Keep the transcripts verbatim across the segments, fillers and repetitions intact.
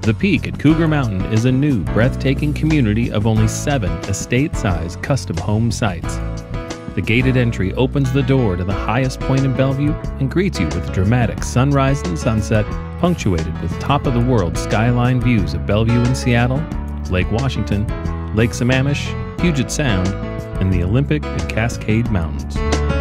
The Peak at Cougar Mountain is a new, breathtaking community of only seven estate-sized custom home sites. The gated entry opens the door to the highest point in Bellevue and greets you with a dramatic sunrise and sunset, punctuated with top-of-the-world skyline views of Bellevue and Seattle, Lake Washington, Lake Sammamish, Puget Sound, and the Olympic and Cascade Mountains.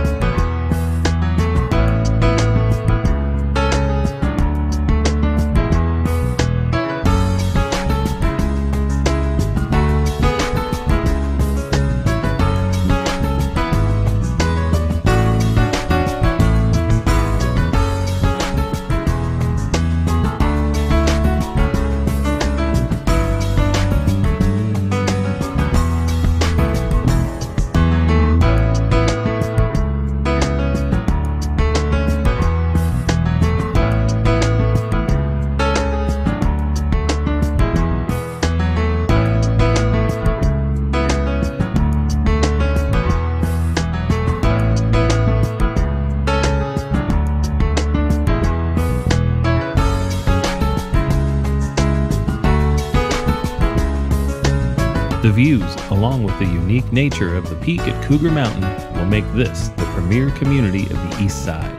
The views, along with the unique nature of the peak at Cougar Mountain, will make this the premier community of the East Side.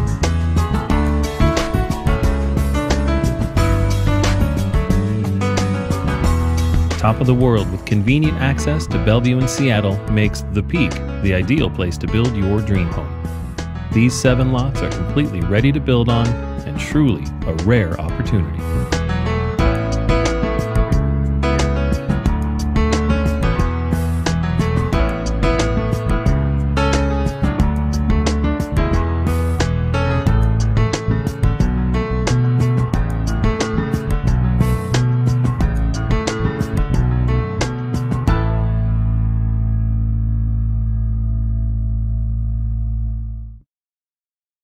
Top of the world with convenient access to Bellevue and Seattle makes the Peak the ideal place to build your dream home. These seven lots are completely ready to build on and truly a rare opportunity.